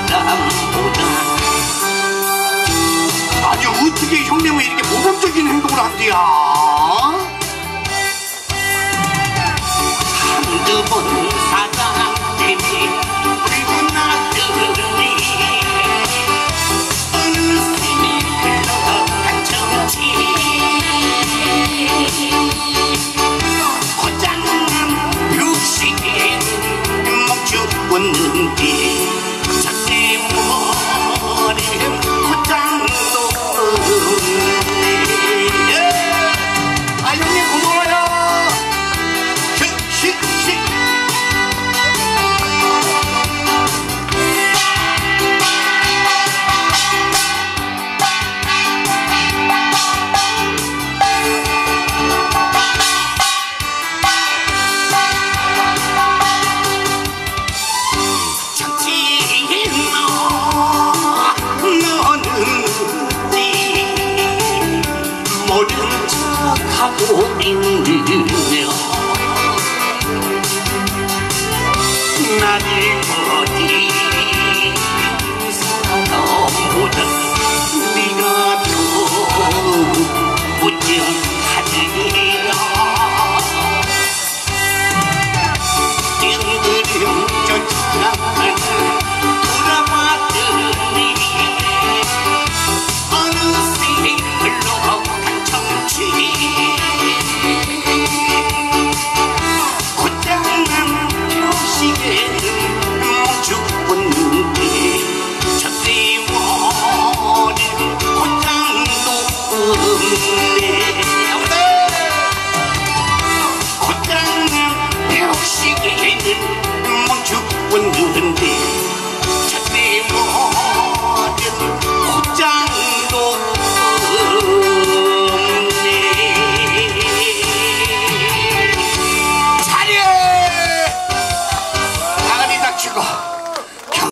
사람보다. 아니 어떻게 형님은 이렇게 모범적인 행동을 한대야? 한두 번 사랑 때문에 울고 나더니 어느새 흘러간 정치 고장난 육신에는 멈추었는데 자세 모래는 고장도 없네. 아 형님 고마워요. 모른 척하고 있느냐 나를 어디